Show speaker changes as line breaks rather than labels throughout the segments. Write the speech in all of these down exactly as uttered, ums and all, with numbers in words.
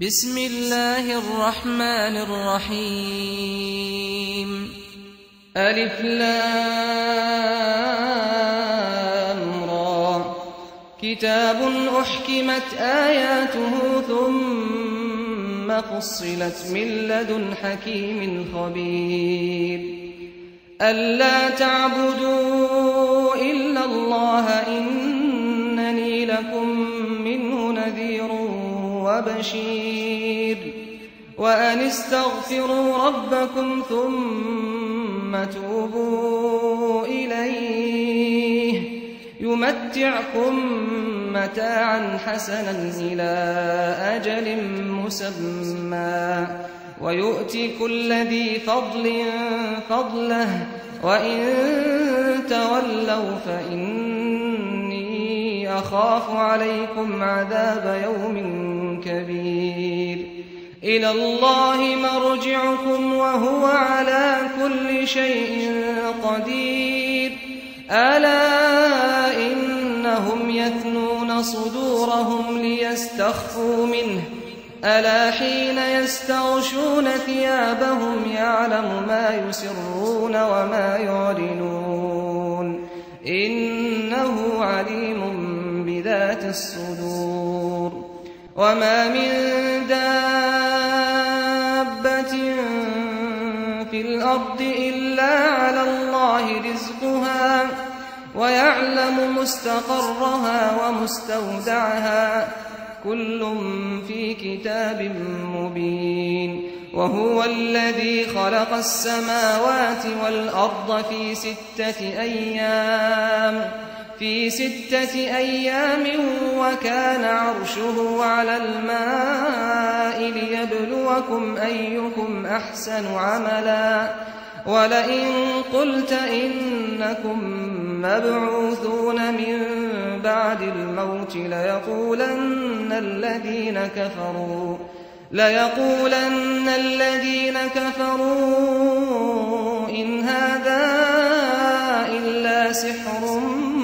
بسم الله الرحمن الرحيم ألف لام را كتاب أحكمت آياته ثم فصلت من لدن حكيم خبير ألا تعبدوا إلا الله إنني لكم منه نذير وبشير وأن استغفروا ربكم ثم توبوا إليه يمتعكم متاعا حسنا إلى أجل مسمى ويؤتي كل ذي فضل فضله وإن تولوا فإني أخاف عليكم عذاب يوم كبير إلى الله مرجعكم وهو على كل شيء قدير ألا إنهم يثنون صدورهم ليستخفوا منه ألا حين يستغشون ثيابهم يعلم ما يسرون وما يعلنون إنه عليم بذات الصدور وما من دابة في الأرض إلا على الله رزقها ويعلم مستقرها ومستودعها كل في كتاب مبين وهو الذي خلق السماوات والأرض في ستة أيام في ستة أيام وكان عرشه على الماء ليبلوكم أيكم أحسن عملا ولئن قلت إنكم مبعوثون من بعد الموت ليقولن الذين كفروا ليقولن الذين كفروا إن هذا إلا سحر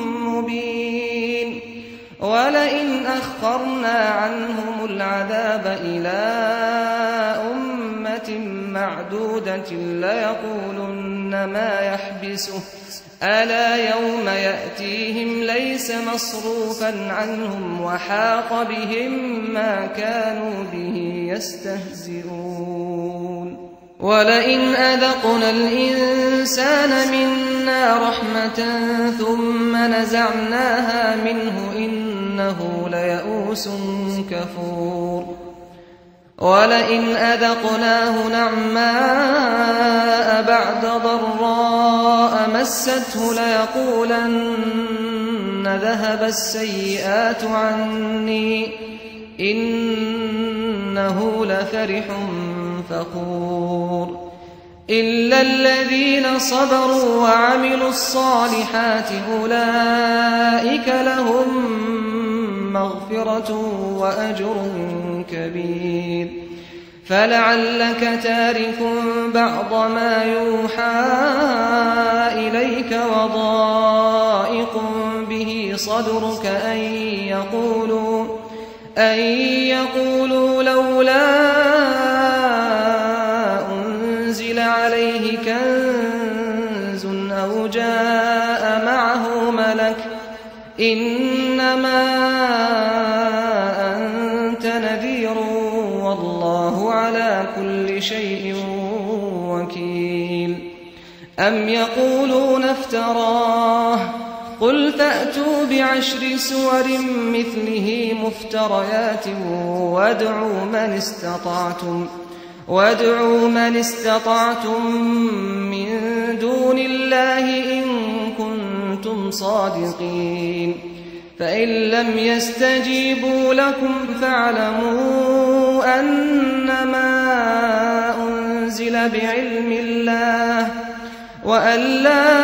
مبين ولئن أخرنا عنهم العذاب إلى أمة معدودة ليقولن ما يحبسه ألا يوم يأتيهم ليس مصروفا عنهم وحاق بهم ما كانوا به يستهزئون ولئن أذقنا الإنسان منا رحمة ثم نزعناها منه إنه ليئوس كفور ولئن أذقناه نعماء بعد ضراء مسته ليقولن ذهب السيئات عني إنه لفرح فخور إلا الذين صبروا وعملوا الصالحات أولئك لهم مغفرة وأجر كبير فلعلك تارك بعض ما يوحى إليك وضائق به صدرك أن يقولوا أن يقولوا لولا أنزل عليه كنز أو جاء معه ملك إنما أنت نذير والله على كل شيء وكيل أم يقولون افتراه قل فأتوا بعشر سور مثله مفتريات وادعوا من استطعتم وادعوا من استطعتم من دون الله إن كنتم صادقين فإن لم يستجيبوا لكم فاعلموا أنما أنزل بعلم الله وأن لا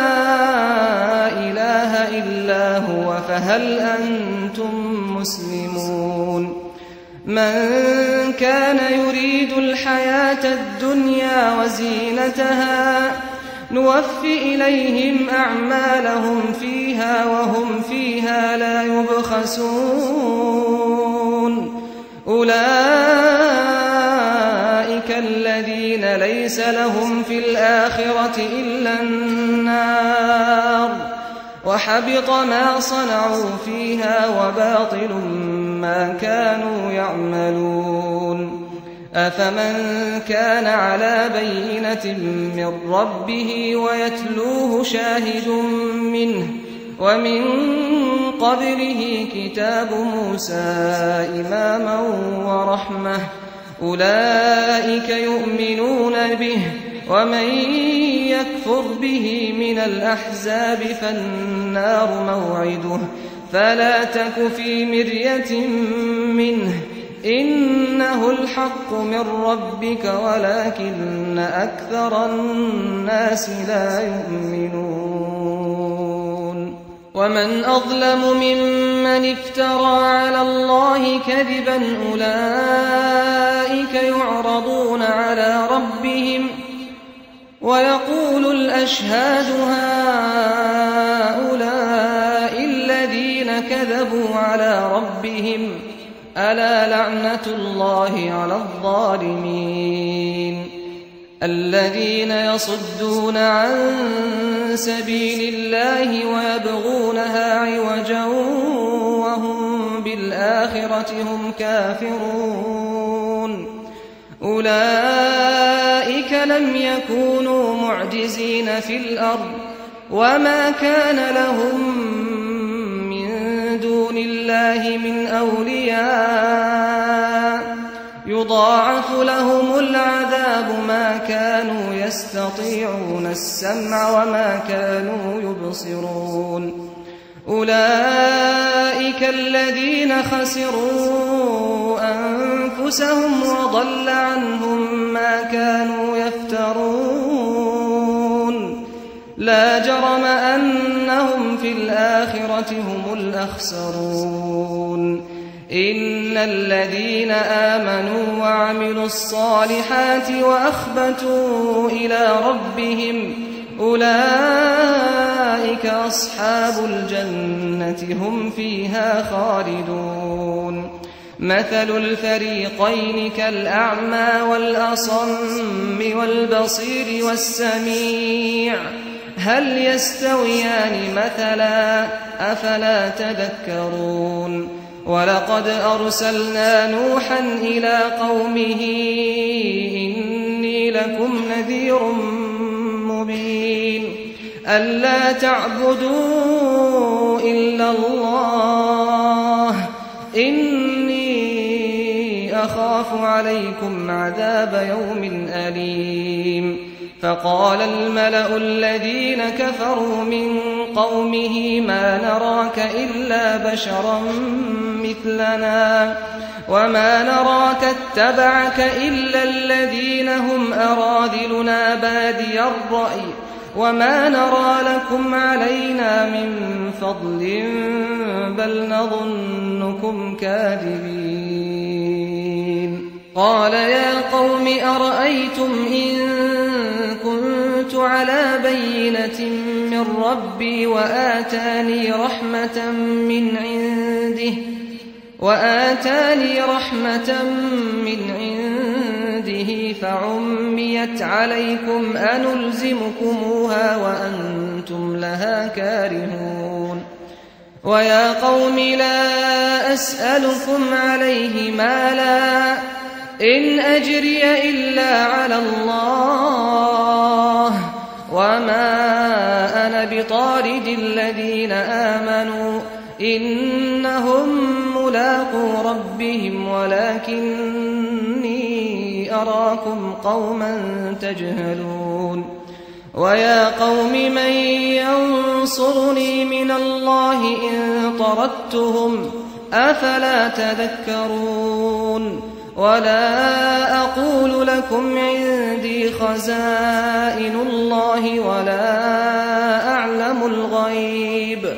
إله إلا هو فهل أنتم مسلمون من كان يريد الحياة الدنيا وزينتها نوف إليهم أعمالهم فيها وهم فيها لا يبخسون أولئك الذين ليس لهم في الآخرة إلا النار وحبط ما صنعوا فيها وباطل ما كانوا يعملون أفمن كان على بينة من ربه ويتلوه شاهد منه ومن قبله كتاب موسى إماما ورحمة أولئك يؤمنون به ومن يكفر به من الأحزاب فالنار موعده فلا تك في مرية منه إنه الحق من ربك ولكن أكثر الناس لا يؤمنون ومن أظلم ممن افترى على الله كذبا أولئك يعرضون على ربهم ويقول الأشهاد هؤلاء الذين كذبوا على ربهم ألا لعنة الله على الظالمين الذين يصدون عن سبيل الله ويبغونها عوجا وهم بالآخرة هم كافرون أولئك لم يكونوا معجزين في الأرض وما كان لهم من دون الله من أولياء يضاعف لهم العذاب ما كانوا يستطيعون السمع وما كانوا يبصرون أولئك الذين خسروا أنفسهم وضل عنهم ما كانوا يفترون لا جرم أنهم في الآخرة هم الأخسرون إن الذين آمنوا وعملوا الصالحات وأخبتوا إلى ربهم أولئك أصحاب الجنة هم فيها خالدون مثل الفريقين كالأعمى والأصم والبصير والسميع هل يستويان مثلا أفلا تذكرون ولقد أرسلنا نوحا إلى قومه إني لكم نذير مبين ألا تعبدوا إلا الله إني أخاف عليكم عذاب يوم أليم فقال الملأ الذين كفروا من قومه ما نراك إلا بشرا مثلنا وما نراك اتبعك إلا الذين هم أراذلنا بادي الرأي وما نرى لكم علينا من فضل بل نظنكم كاذبين قال يا قوم أرأيتم إن كنت على بينة من ربي وآتاني رحمة من عنده وآتاني رحمة من عنده فعميت عليكم أنلزمكموها وأنتم لها كارهون ويا قوم لا أسألكم عليه مالا إن أجري إلا على الله وما أنا بطارد الذين آمنوا إنهم ملاقو ربهم ولكني أراكم قوما تجهلون ويا قوم من ينصرني من الله إن طردتهم أفلا تذكرون ولا أقول لكم عندي خزائن الله ولا أعلم الغيب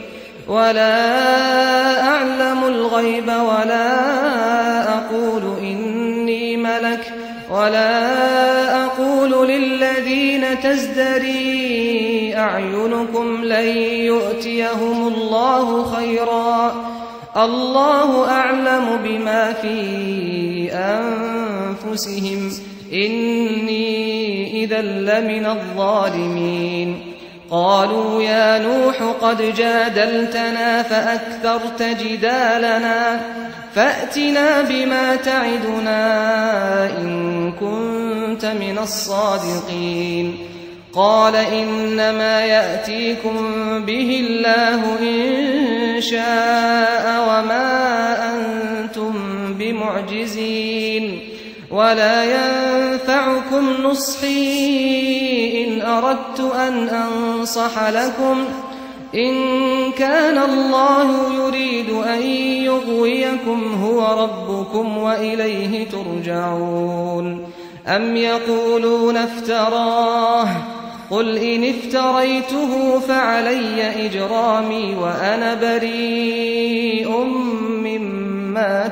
ولا أعلم الغيب ولا أقول إني ملك ولا أقول للذين تزدري أعينكم لن يؤتيهم الله خيرا الله أعلم بما في أنفسهم إني إذا لمن الظالمين قالوا يا نوح قد جادلتنا فأكثرت جدالنا فأتنا بما تعدنا إن كنت من الصادقين قال إنما يأتيكم به الله إن شاء وما أنتم بمعجزين ولا ينفعكم نصحي إن أردت أن أنصح لكم إن كان الله يريد أن يغويكم هو ربكم وإليه ترجعون أم يقولون افتراه قل إن افتريته فعلي إجرامي وأنا بريء مما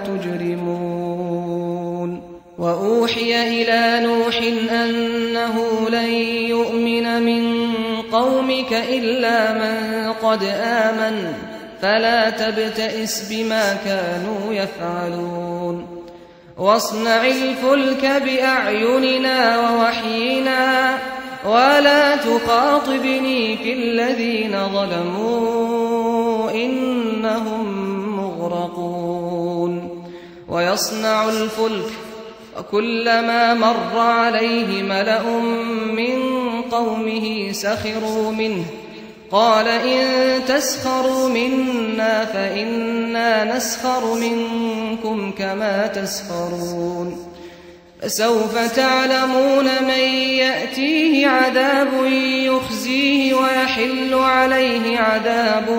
تجرمون وأوحي إلى نوح أنه لن يؤمن من قومك إلا من قد آمن فلا تبتئس بما كانوا يفعلون واصنع الفلك بأعيننا ووحينا ولا تخاطبني في الذين ظلموا إنهم مغرقون ويصنع الفلك وكلما مر عليه ملأ من قومه سخروا منه قال إن تسخروا منا فإنا نسخر منكم كما تسخرون فسوف تعلمون من يأتيه عذاب يخزيه ويحل عليه عذاب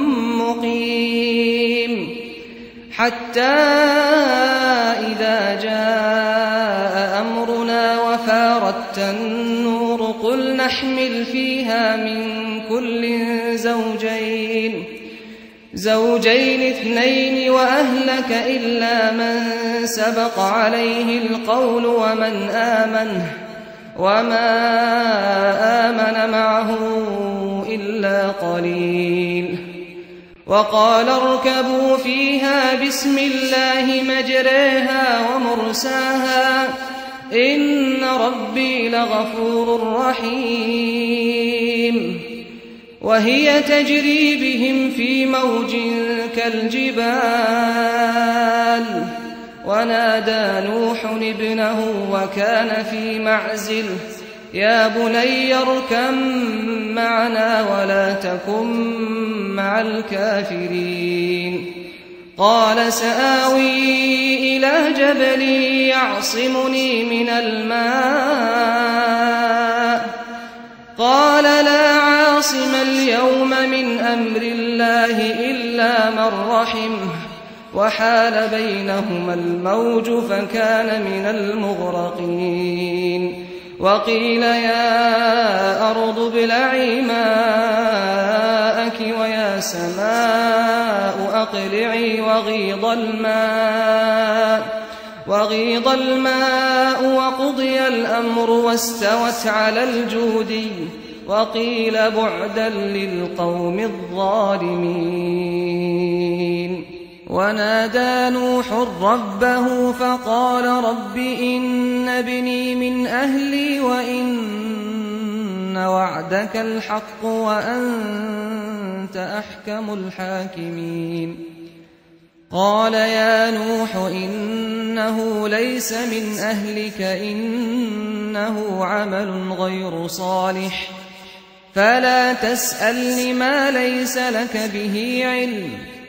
مقيم حتى إذا جاء أمرنا وفارت النور قل نحمل فيها من كل زوجين زوجين اثنين وأهلك إلا من سبق عليه القول ومن آمن وما آمن معه إلا قليل وقال اركبوا فيها بسم الله مجريها ومرساها إن ربي لغفور رحيم وهي تجري بهم في موج كالجبال ونادى نوح ابنه وكان في معزل يا بني اركب معنا ولا تكن مع الكافرين قال سآوي إلى جبل يعصمني من الماء قال لا عاصم اليوم من أمر الله إلا من رحمه وحال بينهما الموج فكان من المغرقين وقيل يا أرض ابلعي ماءك ويا سماء أقلعي وغيض الماء وغيض الماء وقضي الأمر واستوت على الجودي وقيل بعدا للقوم الظالمين ونادى نوح ربه فقال رب إن ابني من أهلي وإن وعدك الحق وأنت أحكم الحاكمين قال يا نوح إنه ليس من أهلك إنه عمل غير صالح فلا تسألني ما ليس لك به علم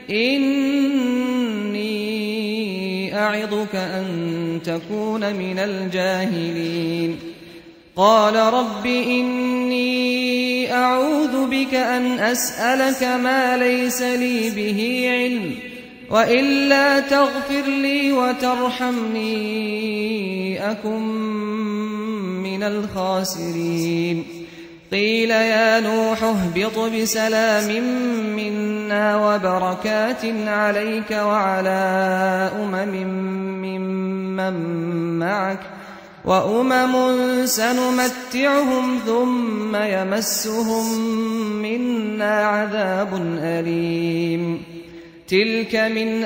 إني أعظك أن تكون من الجاهلين قال رب إني أعوذ بك أن أسألك ما ليس لي به علم وإلا تغفر لي وترحمني أكن من الخاسرين قيل يا نوح اهبط بسلام منا وبركات عليك وعلى أمم ممن معك وأمم سنمتعهم ثم يمسهم منا عذاب أليم تلك من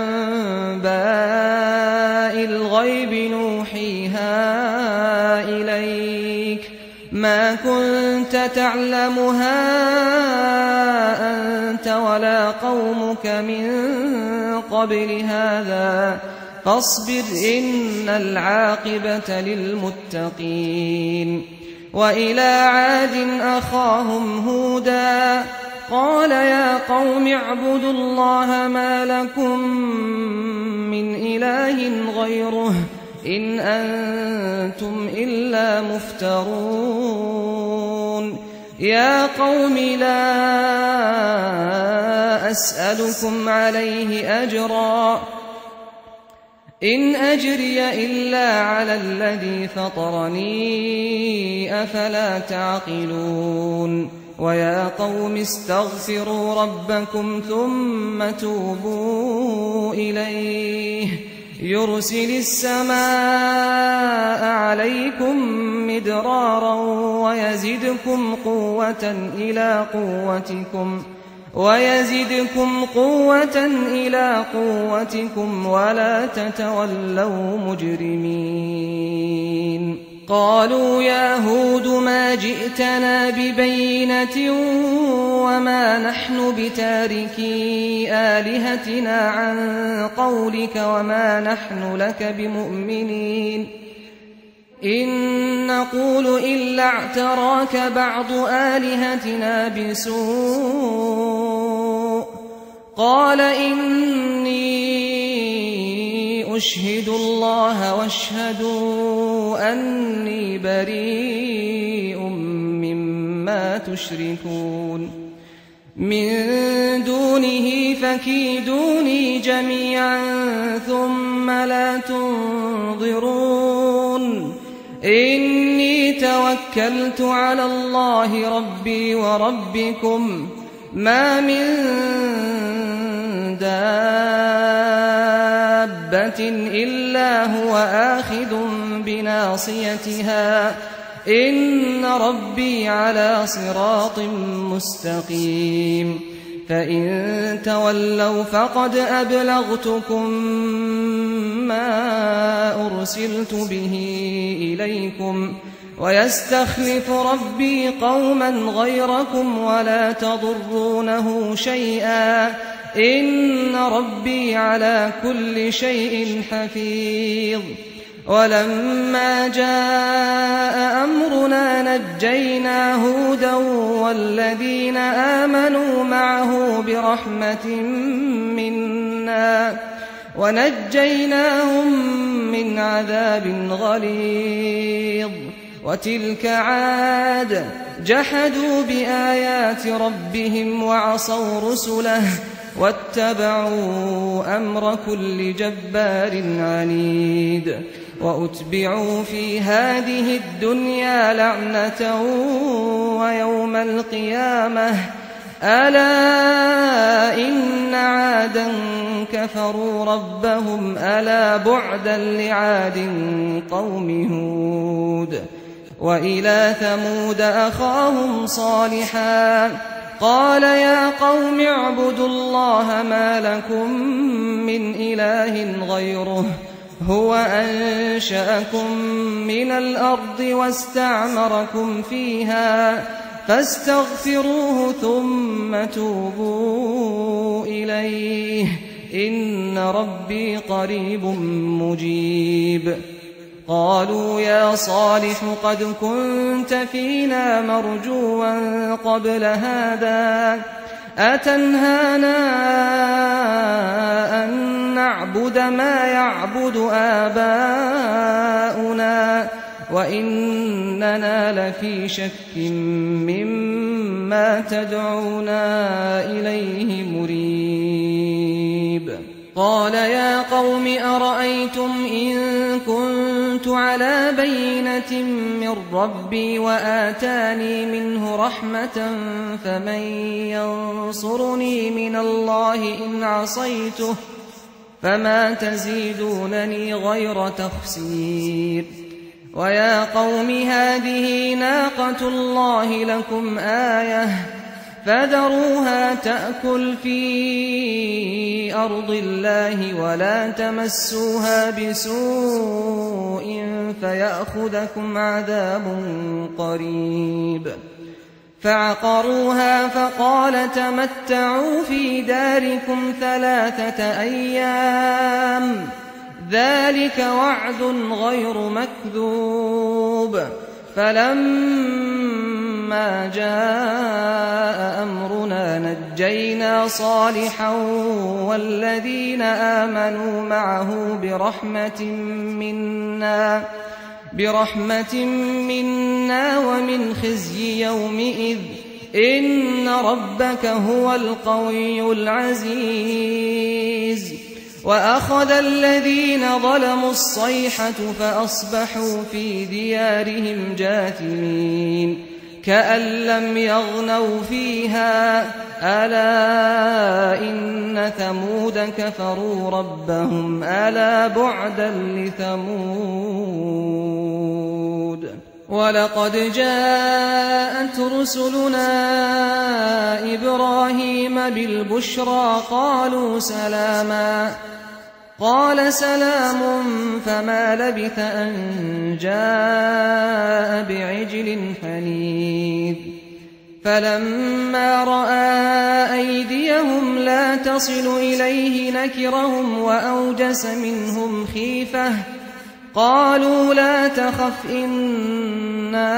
أنباء الغيب نوحيها إليك ما كنت تعلمها أنت ولا قومك من قبل هذا فاصبر إن العاقبة للمتقين. وإلى عاد أخاهم هودا قال يا قوم اعبدوا الله ما لكم من إله غيره إن أنتم إلا مفترون. يا قوم لا أسألكم عليه أجرا إن أجري إلا على الذي فطرني أفلا تعقلون. ويا قوم استغفروا ربكم ثم توبوا إليه يرسل السماء عليكم مدرارا ويزدكم قوة إلى قوتكم ويزدكم قوة إلى قوتكم ولا تتولوا مجرمين. قالوا يا هود ما جئتنا ببينة وما نحن بتاركي آلهتنا عن قولك وما نحن لك بمؤمنين إن نقول إلا اعتراك بعض آلهتنا بسوء. قال إني أشهد الله واشهدوا أني بريء مما تشركون من دونه فكيدوني جميعا ثم لا تنظرون. إني توكلت على الله ربي وربكم ما من دابة إلا هو آخذ بناصيتها إن ربي على صراط مستقيم. فإن تولوا فقد أبلغتكم ما أرسلت به إليكم ويستخلف ربي قوما غيركم ولا تضرونه شيئا إن ربي على كل شيء حفيظ. ولما جاء أمرنا نجينا هودا والذين آمنوا معه برحمة منا ونجيناهم من عذاب غليظ. وتلك عاد جحدوا بآيات ربهم وعصوا رسله واتبعوا أمر كل جبار عنيد. وأتبعوا في هذه الدنيا لعنة ويوم القيامة ألا إن عادا كفروا ربهم ألا بعدا لعاد قوم هود. وإلى ثمود أخاهم صالحا قال يا قوم اعبدوا الله ما لكم من إله غيره هو أنشأكم من الأرض واستعمركم فيها فاستغفروه ثم توبوا إليه إن ربي قريب مجيب. قالوا يا صالح قد كنت فينا مرجوا قبل هذا أتنهانا أن نعبد ما يعبد آباؤنا وإننا لفي شك مما تدعونا إليه مريب. قال يا قوم أرأيتم إن كنت على بينة من ربي وآتاني منه رحمة فمن ينصرني من الله إن عصيته فما تزيدونني غير تخسير. ويا قوم هذه ناقة الله لكم آية فذروها تأكل في أرض الله ولا تمسوها بسوء فيأخذكم عذاب قريب. فعقروها فقال تمتعوا في داركم ثلاثة أيام ذلك وعد غير مكذوب. فلما جاء أمرنا نجينا صالحا والذين آمنوا معه برحمة منا برحمة منا ومن خزي يومئذ إن ربك هو القوي العزيز. وأخذ الذين ظلموا الصيحة فأصبحوا في ديارهم جاثمين كأن لم يغنوا فيها ألا إن ثمود كفروا ربهم ألا بعدا لثمود. ولقد جاءت رسلنا إبراهيم بالبشرى قالوا سلاما قال سلام فما لبث أن جاء بعجل حنيذ. فلما رأى أيديهم لا تصل إليه نكرهم وأوجس منهم خيفة قالوا لا تخف إنا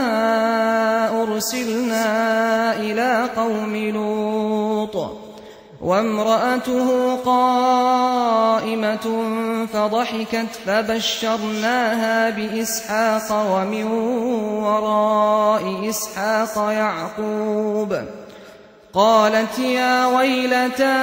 أرسلنا إلى قوم لوط وامرأته قائمة فضحكت فبشرناها بإسحاق ومن وراء إسحاق يعقوب. قالت يا ويلتى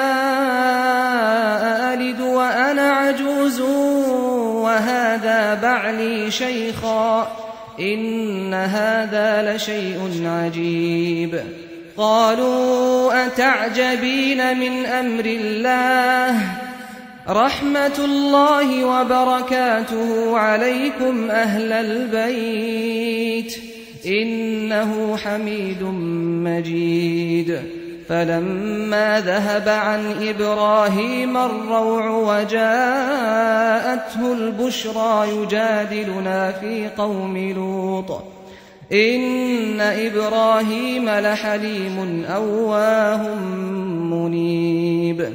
أألد وأنا عجوز وهذا بعلي شيخا إن هذا لشيء عجيب. قالوا أتعجبين من أمر الله رحمة الله وبركاته عليكم أهل البيت إنه حميد مجيد. فلما ذهب عن إبراهيم الروع وجاءته البشرى يجادلنا في قوم لوط إن إبراهيم لحليم أواه منيب.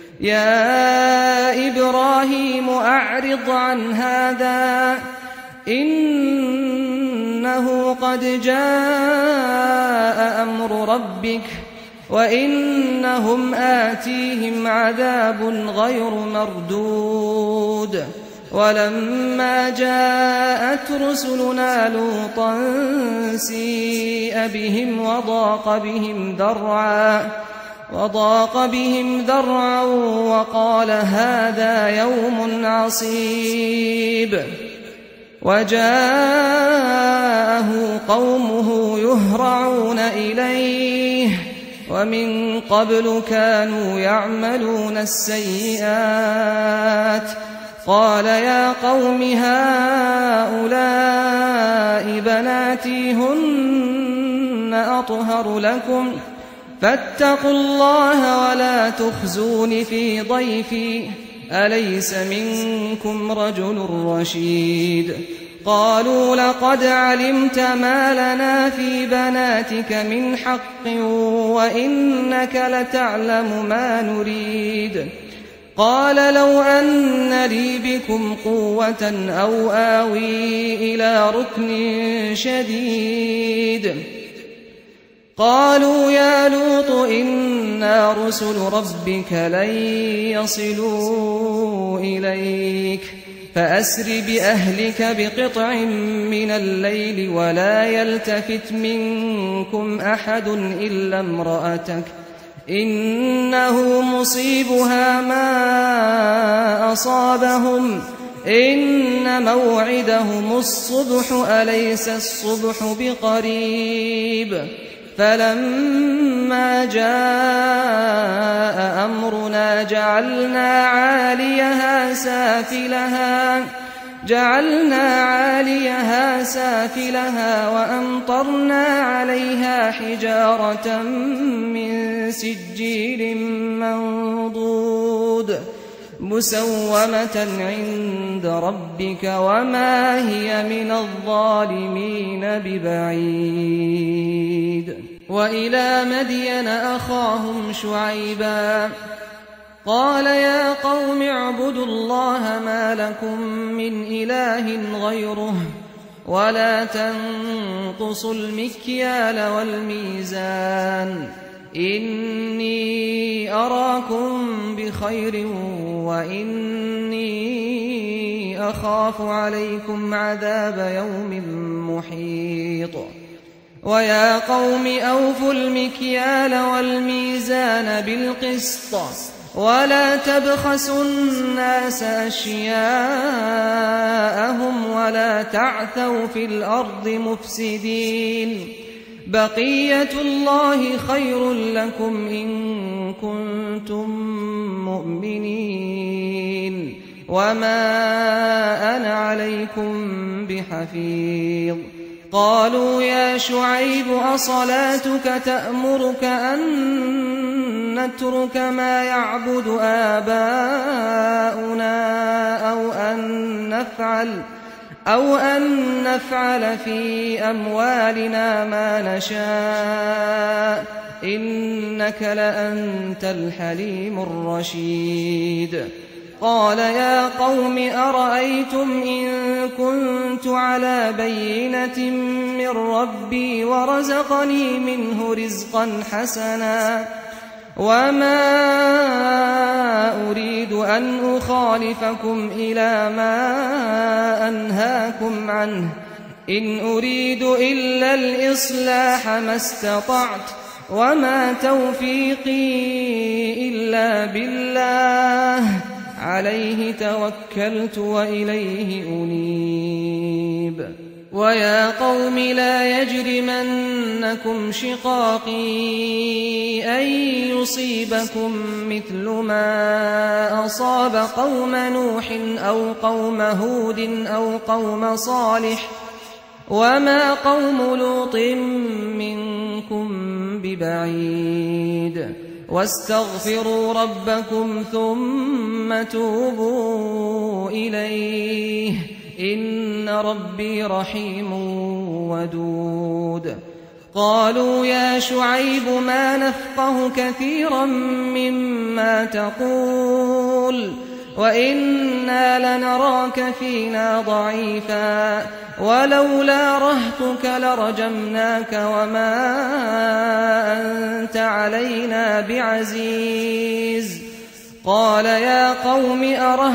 يا إبراهيم أعرض عن هذا إنه قد جاء أمر ربك وإنهم آتيهم عذاب غير مردود. ولما جاءت رسلنا لوطا سيء بهم وضاق بهم ذرعا وضاق بهم ذرعا وقال هذا يوم عصيب. وجاءه قومه يهرعون إليه ومن قبل كانوا يعملون السيئات قال يا قوم هؤلاء بناتي هن أطهر لكم فاتقوا الله ولا تخزون في ضيفي أليس منكم رجل رشيد. قالوا لقد علمت ما لنا في بناتك من حق وإنك لتعلم ما نريد. قال لو أن لي بكم قوة أو آوي إلى ركن شديد. قالوا يا لوط إنا رسل ربك لن يصلوا إليك فأسر بأهلك بقطع من الليل ولا يلتفت منكم أحد إلا امرأتك إنه مصيبها ما أصابهم إن موعدهم الصبح أليس الصبح بقريب. فلما جاء أمرنا جعلنا عاليها سافلها جعلنا عاليها سافلها وأمطرنا عليها حجارة من سجيل منضود مسومة عند ربك وما هي من الظالمين ببعيد. وإلى مدين أخاهم شعيبا قال يا قوم اعبدوا الله ما لكم من إله غيره ولا تنقصوا المكيال والميزان إني أراكم بخير وإني أخاف عليكم عذاب يوم محيط. ويا قوم أوفوا المكيال والميزان بالقسط ولا تبخسوا الناس أشياءهم ولا تعثوا في الأرض مفسدين بقية الله خير لكم إن كنتم مؤمنين وما أنا عليكم بحفيظ. قالوا يا شعيب أصلاتك تأمرك أن نترك ما يعبد آباؤنا أو أن نفعل أو أن نفعل في أموالنا ما نشاء إنك لأنت الحليم الرشيد. قال يا قوم أرأيتم إن كنت على بينة من ربي ورزقني منه رزقا حسنا وما أريد أن أخالفكم إلى ما أنهاكم عنه إن أريد إلا الإصلاح ما استطعت وما توفيقي إلا بالله عليه توكلت وإليه أنيب. ويا قوم لا يجرمنكم شقاقي أن يصيبكم مثل ما أصاب قوم نوح أو قوم هود أو قوم صالح وما قوم لوط منكم ببعيد. واستغفروا ربكم ثم توبوا إليه إن ربي رحيم ودود. قالوا يا شعيب ما نفقه كثيرا مما تقول وإنا لنراك فينا ضعيفا ولولا رهطك لرجمناك وما أنت علينا بعزيز. قال يا قوم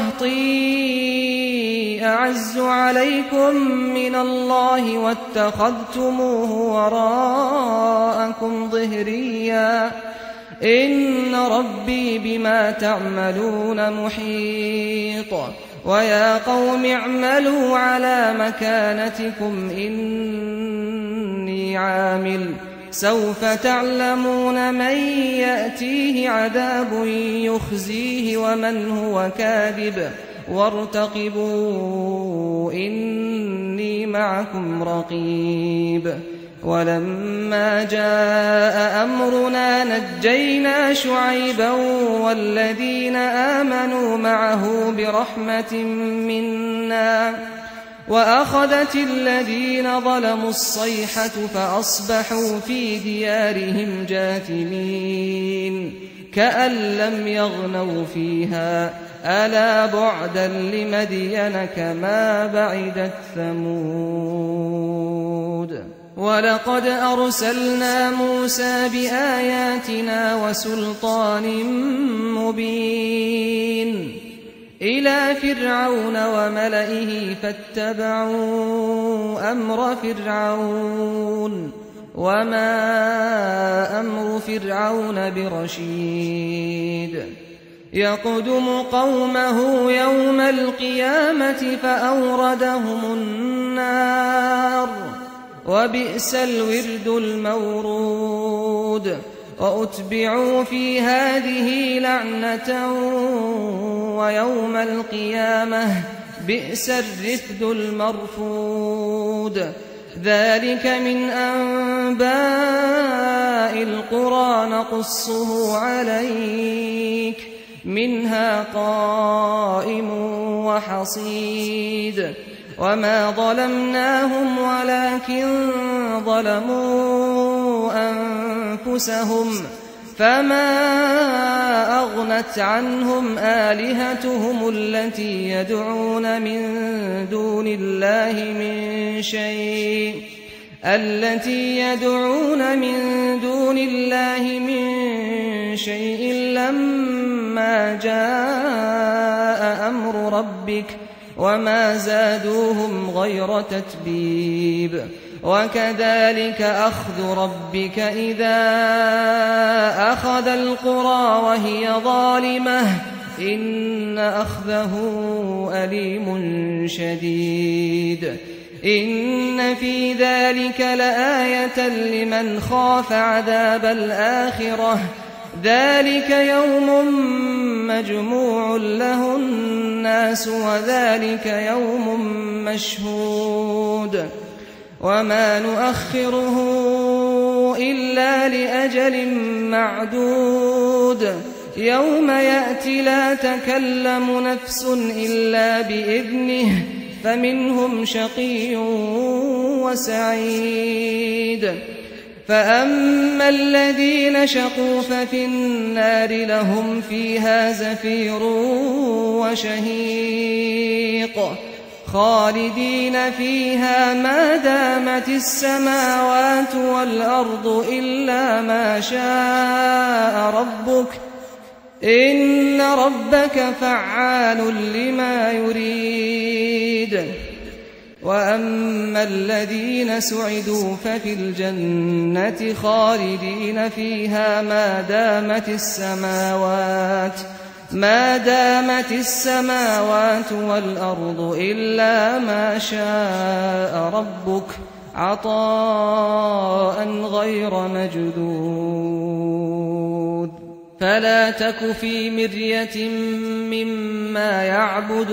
أرهطي أعز عليكم من الله واتخذتموه وراءكم ظهريا إن ربي بما تعملون محيط. ويا قوم اعملوا على مكانتكم إني عامل سوف تعلمون من يأتيه عذاب يخزيه ومن هو كاذب وارتقبوا إني معكم رقيب. ولما جاء أمرنا نجينا شعيبا والذين آمنوا معه برحمة منا وأخذت الذين ظلموا الصيحة فأصبحوا في ديارهم جاثمين كأن لم يغنوا فيها ألا بعدا لمدين كما بعدت ثمود. ولقد أرسلنا موسى بآياتنا وسلطان مبين إلى فرعون وملئه فاتبعوا أمر فرعون وما أمر فرعون برشيد. يقدم قومه يوم القيامة فأوردهم النار وبئس الورد المورود. وأتبعوا في هذه لعنة ويوم القيامة بئس الرفد المرفود ذلك من أنباء القرى نقصه عليك منها قائم وحصيد وما ظلمناهم ولكن ظلموا أنفسهم فما أغنت عنهم آلهتهم التي يدعون من دون الله من شيء التي يدعون من دون الله من شيء لما جاء أمر ربك وما زادوهم غير تتبيب وكذلك أخذ ربك إذا أخذ القرى وهي ظالمة إن أخذه أليم شديد إن في ذلك لآية لمن خاف عذاب الآخرة ذلك يوم مجموع له الناس وذلك يوم مشهود وما نؤخره إلا لأجل معدود يوم يأتي لا تكلم نفس إلا بإذنه فمنهم شقي وسعيد فأما الذين شقوا ففي النار لهم فيها زفير وشهيق خالدين فيها ما دامت السماوات والأرض إلا ما شاء ربك إن ربك فعال لما يريد وأما الذين سعدوا ففي الجنة خالدين فيها ما دامت السماوات ما دامت السماوات والأرض إلا ما شاء ربك عطاء غير مجدود فلا تك في مرية مما يعبد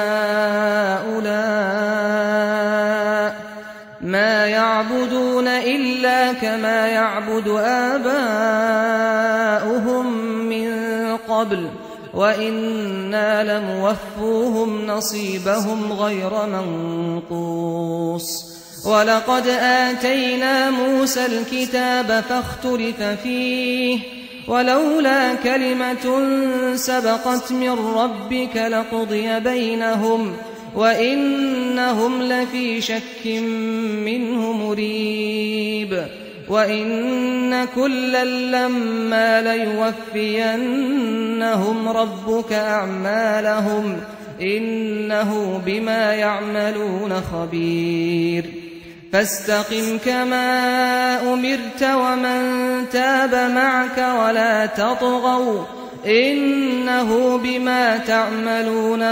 هؤلاء ما يعبدون إلا كما يعبد آباؤهم من قبل وإنا لموفوهم نصيبهم غير منقوص ولقد آتينا موسى الكتاب فاختلف فيه ولولا كلمة سبقت من ربك لقضي بينهم وإنهم لفي شك منه مريب وإن كلا لما ليوفينهم ربك أعمالهم إنه بما يعملون خبير فاستقم كما أمرت ومن تاب معك ولا تطغوا إنه بما تعملون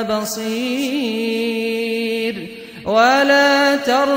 بصير ولا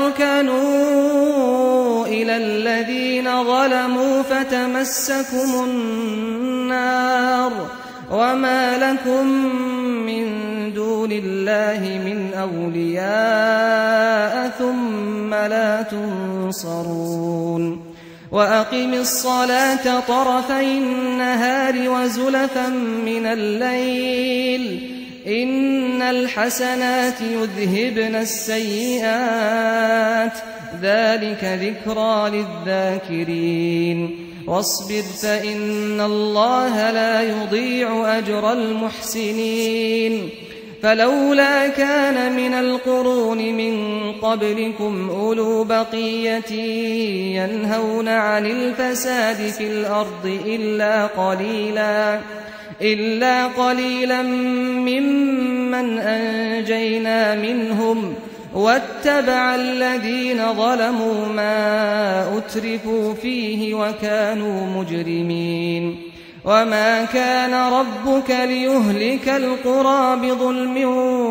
تركنوا إلى الذين ظلموا فتمسكم النار وما لكم من دون الله من أولياء ثم لا تنصرون وأقم الصلاة طرفي النهار وزلفا من الليل إن الحسنات يذهبن السيئات ذلك ذكرى للذاكرين واصبر فإن الله لا يضيع أجر المحسنين فلولا كان من القرون من قبلكم أولو بقية ينهون عن الفساد في الأرض إلا قليلا إلا قليلا ممن أنجينا منهم واتبع الذين ظلموا ما أترفوا فيه وكانوا مجرمين وما كان ربك ليهلك القرى بظلم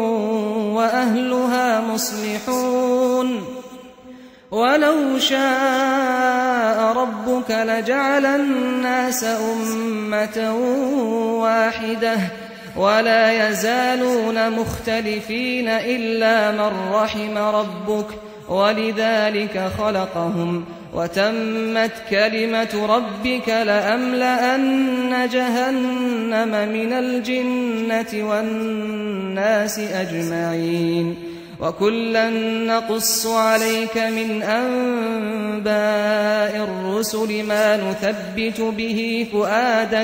وأهلها مصلحون ولو شاء ربك لجعل الناس أمة واحدة ولا يزالون مختلفين إلا من رحم ربك ولذلك خلقهم وتمت كلمة ربك لأملأن جهنم من الجنة والناس أجمعين وكلا نقص عليك من أنباء الرسل ما نثبت به فؤادك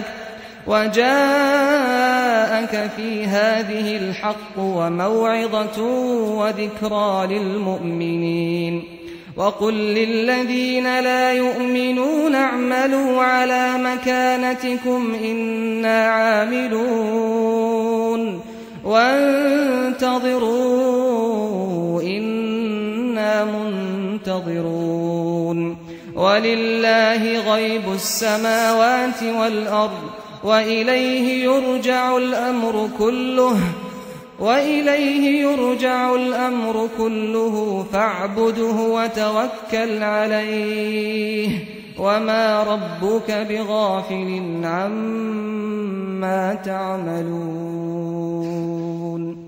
وجاءك في هذه الحق وموعظة وذكرى للمؤمنين وقل للذين لا يؤمنون اعملوا على مكانتكم إنا عاملون وانتظروا إنا منتظرون ولله غيب السماوات والأرض وإليه يرجع الأمر كله وإليه يرجع الأمر كله فاعبده وتوكل عليه وما ربك بغافل عما تعملون.